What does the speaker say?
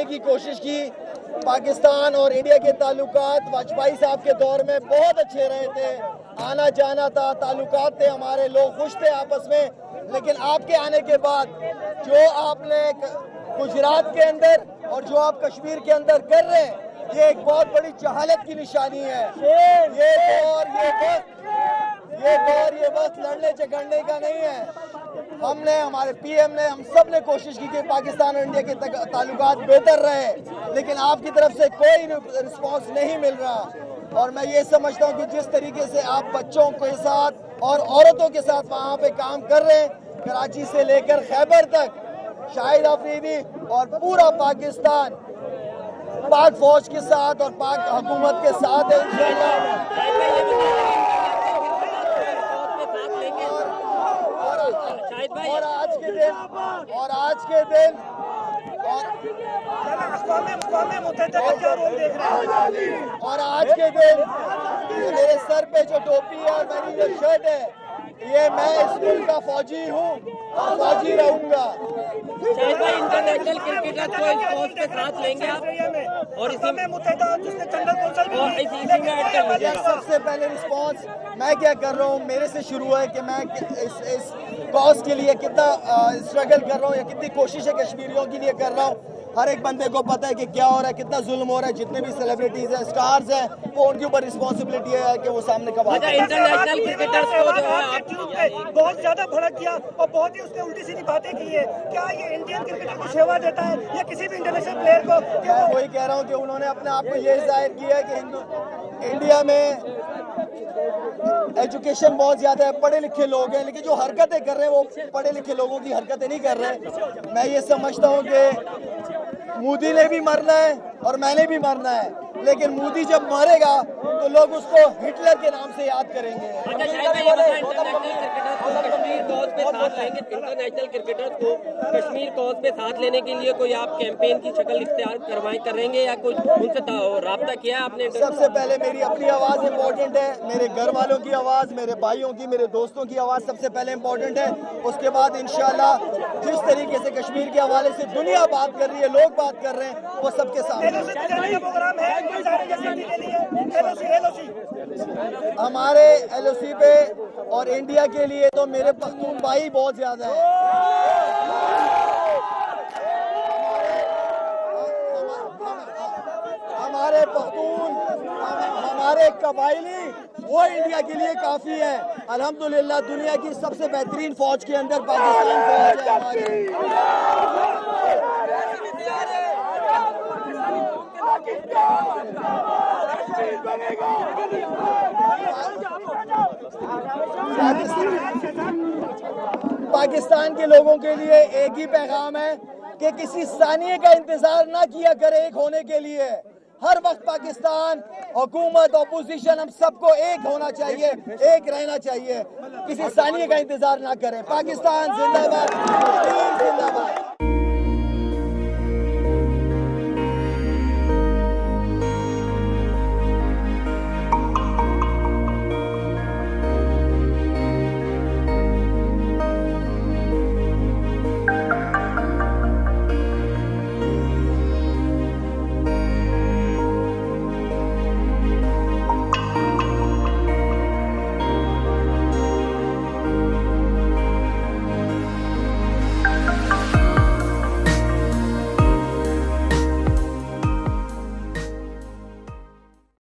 लाने की कोशिश की। पाकिस्तान और इंडिया के ताल्लुकात वाजपेयी साहब के दौर में बहुत अच्छे रहे थे, आना जाना था, ताल्लुकात थे हमारे, लोग खुश थे आपस में। लेकिन आपके आने के बाद जो आपने गुजरात के अंदर और जो आप कश्मीर के अंदर कर रहे हैं, ये एक बहुत बड़ी जहालत की निशानी है। ये वक्त लड़ने झगड़ने का नहीं है। हमने, हमारे पीएम ने, हम सब ने कोशिश की कि पाकिस्तान और इंडिया के ताल्लुकात बेहतर रहे, लेकिन आपकी तरफ से कोई रिस्पांस नहीं मिल रहा। और मैं ये समझता हूँ कि जिस तरीके से आप बच्चों के साथ और औरतों के साथ वहाँ पे काम कर रहे हैं, कराची से लेकर खैबर तक, शाहिद अफरीदी और पूरा पाकिस्तान पाक फौज के साथ और पाक हुकूमत के साथ है इंशाअल्लाह। और आज के दिन मेरे सर पे जो टोपी है और मेरी जो शर्ट है, ये मैं इस मुल्क का फौजी हूँ और फौजी रहूंगा। शाहिद भाई, इंटरनेशनल क्रिकेटर को इस पोस्ट पे साथ लेंगे आप और इसी में सबसे पहले रिस्पांस मैं क्या कर रहा हूँ, मेरे से शुरू है कि मैं इस कॉज के लिए कितना स्ट्रगल कर रहा हूँ या कितनी कोशिशें कश्मीरियों के लिए कर रहा हूँ। हर एक बंदे को पता है कि क्या हो रहा है, कितना जुल्म हो रहा है। जितने भी सेलिब्रिटीज हैं, स्टार्स हैं, वो उनके ऊपर रिस्पॉन्सिबिलिटी है कि वो सामने कब आते हैं। इंटरनेशनल क्रिकेटर्स को जो है बहुत ज्यादा भड़क किया और बहुत ही उसने उल्टी सीधी बातें की है। क्या ये इंडियन क्रिकेटर को सेवा देता है या किसी भी इंटरनेशनल प्लेयर को? मैं वही कह रहा हूँ कि उन्होंने अपने आप को ये जाहिर किया है कि इंडिया में एजुकेशन बहुत ज्यादा है, पढ़े लिखे लोग हैं, लेकिन जो हरकतें कर रहे हैं वो पढ़े लिखे लोगों की हरकतें नहीं कर रहे। मैं ये समझता हूँ कि मोदी ने भी मरना है और मैंने भी मरना है, लेकिन मोदी जब मरेगा तो लोग उसको हिटलर के नाम से याद करेंगे। इंटरनेशनल क्रिकेटर्स को कश्मीर कॉज पे साथ लेने के लिए कोई आप कैंपेन की शक्ल इख्तियार करेंगे या कुछ उनसे राब्ता किया है आपने? सबसे पहले मेरी अपनी आवाज़ इम्पोर्टेंट है, मेरे घर वालों की आवाज़, मेरे भाइयों की, मेरे दोस्तों की आवाज़ सबसे पहले इम्पोर्टेंट है। उसके बाद इंशाल्लाह जिस तरीके से कश्मीर के हवाले से दुनिया बात कर रही है, लोग बात कर रहे हैं, वो सबके सामने। हमारे LOC पे और इंडिया के लिए तो मेरे पख्तून भाई बहुत ज्यादा है। हमारे पख्तून, हमारे कबायली, वो इंडिया के लिए काफी है। अल्हम्दुलिल्लाह दुनिया की सबसे बेहतरीन फौज के अंदर पाकिस्तान फौज है हमारी। पाकिस्तान के लोगों के लिए एक ही पैगाम है कि किसी सानिये का इंतजार ना किया करे एक होने के लिए। हर वक्त पाकिस्तान हुकूमत अपोजिशन हम सबको एक होना चाहिए, एक रहना चाहिए, किसी सानिये का इंतजार ना करें। पाकिस्तान जिंदाबाद, जिंदाबाद।